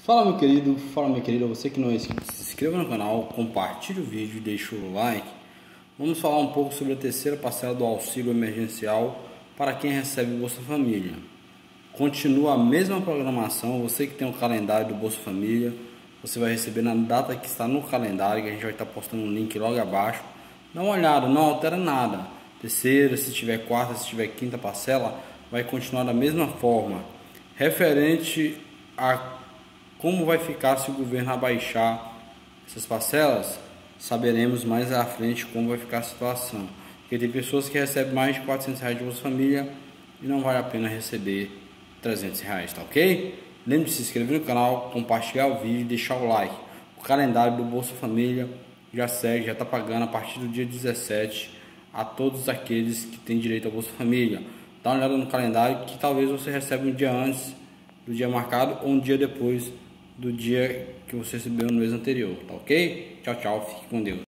Fala meu querido, fala minha querida, você que não é inscrito, se inscreva no canal, compartilhe o vídeo e deixe o like. Vamos falar um pouco sobre a terceira parcela do auxílio emergencial para quem recebe Bolsa Família. Continua a mesma programação, você que tem o calendário do Bolsa Família, você vai receber na data que está no calendário, que a gente vai estar postando um link logo abaixo. Dá uma olhada, não altera nada. Terceira, se tiver quarta, se tiver quinta parcela, vai continuar da mesma forma. Referente a como vai ficar se o governo abaixar essas parcelas, saberemos mais à frente como vai ficar a situação. Porque tem pessoas que recebem mais de R$ 400 de Bolsa Família e não vale a pena receber R$ 300, tá ok? Lembre de se inscrever no canal, compartilhar o vídeo e deixar o like. O calendário do Bolsa Família já segue, já está pagando a partir do dia 17 a todos aqueles que têm direito ao Bolsa Família. Dá uma olhada no calendário que talvez você receba um dia antes do dia marcado ou um dia depois do dia que você recebeu no mês anterior, tá ok? Tchau, tchau, fique com Deus.